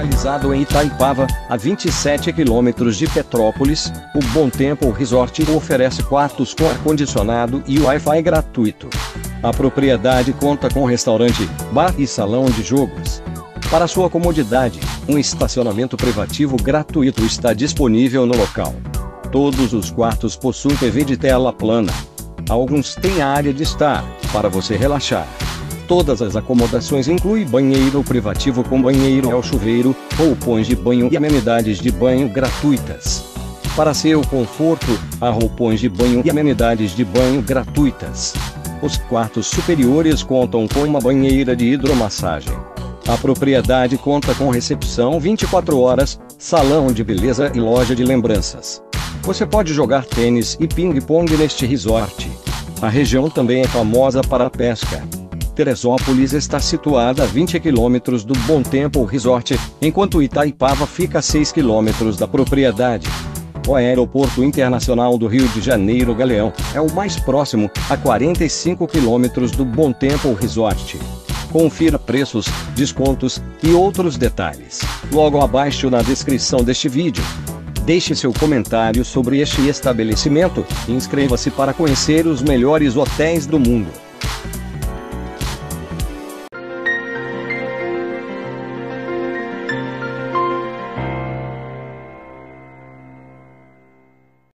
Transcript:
Localizado em Itaipava, a 27 quilômetros de Petrópolis, o Bom Tempo Resort oferece quartos com ar-condicionado e Wi-Fi gratuito. A propriedade conta com restaurante, bar e salão de jogos. Para sua comodidade, um estacionamento privativo gratuito está disponível no local. Todos os quartos possuem TV de tela plana. Alguns têm área de estar, para você relaxar. Todas as acomodações incluem banheiro privativo com banheiro ao chuveiro, roupões de banho e amenidades de banho gratuitas. Para seu conforto, há roupões de banho e amenidades de banho gratuitas. Os quartos superiores contam com uma banheira de hidromassagem. A propriedade conta com recepção 24 horas, salão de beleza e loja de lembranças. Você pode jogar tênis e ping-pong neste resort. A região também é famosa para a pesca. Teresópolis está situada a 20 quilômetros do Bom Tempo Resort, enquanto Itaipava fica a 6 quilômetros da propriedade. O Aeroporto Internacional do Rio de Janeiro Galeão é o mais próximo, a 45 quilômetros do Bom Tempo Resort. Confira preços, descontos e outros detalhes logo abaixo na descrição deste vídeo. Deixe seu comentário sobre este estabelecimento e inscreva-se para conhecer os melhores hotéis do mundo.